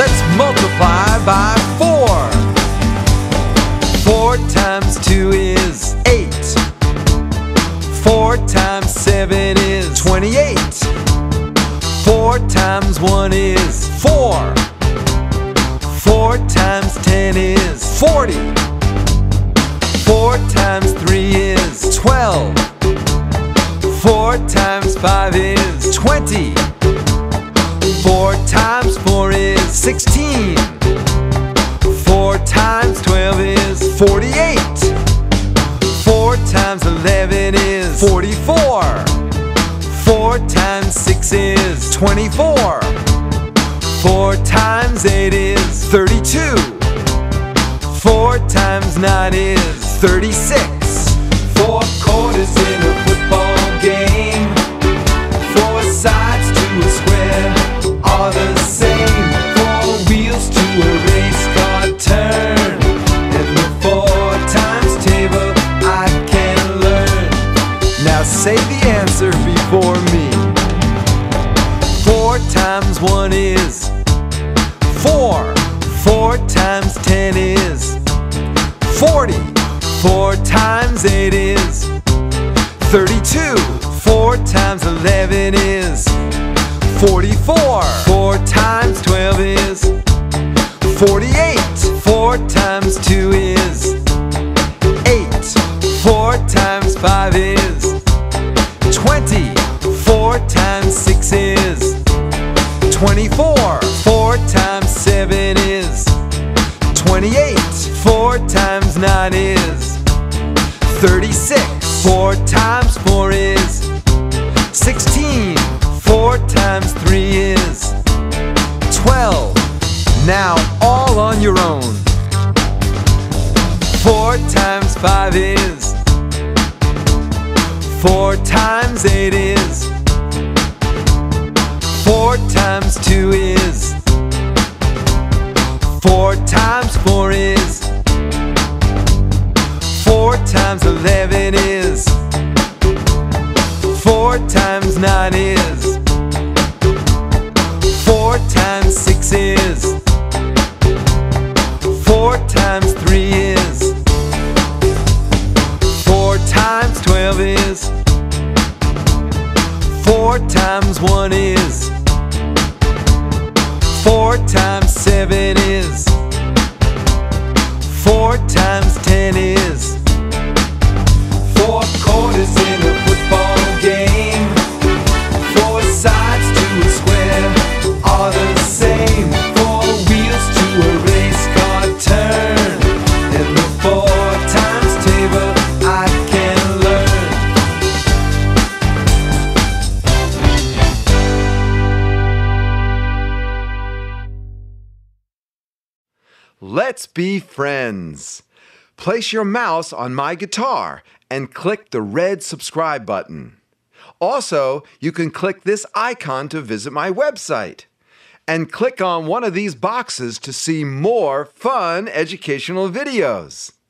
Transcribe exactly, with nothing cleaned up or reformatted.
Let's multiply by four. Four times two is eight. Four times seven is twenty-eight. Four times one is four. Four times ten is forty. Four times three is twelve. Four times five is twenty. Four times four is sixteen. Four times twelve is forty-eight. Four times eleven is forty-four. Four times six is twenty-four. Four times eight is thirty-two. Four times nine is thirty-six. Four quarters in a football game. Four sides to a square are the same. Four wheels to a race car turn. And the four times table I can learn. Now say the answer before me. Four times one is four. Four times ten is forty. Four times eight is thirty-two. Four times eleven is forty-four. Four times twelve is forty-eight. Four times two is eight. Four times five is twenty. Four times six is twenty-four. Four times seven is twenty-eight. Four times nine is thirty-six. Four times four is sixteen. Four times three is twelve. Now all on your own. Four times five is four times eight is four times two is four times four is four times eleven is four times nine is four times six is four times three is four times twelve is four times one is four times seven is four times ten is four quarters in a football game. Four sides to a square are the same. Four wheels to a race car turn. And the four times table I can learn. Let's be friends. Place your mouse on my guitar and click the red subscribe button. Also, you can click this icon to visit my website. And click on one of these boxes to see more fun educational videos.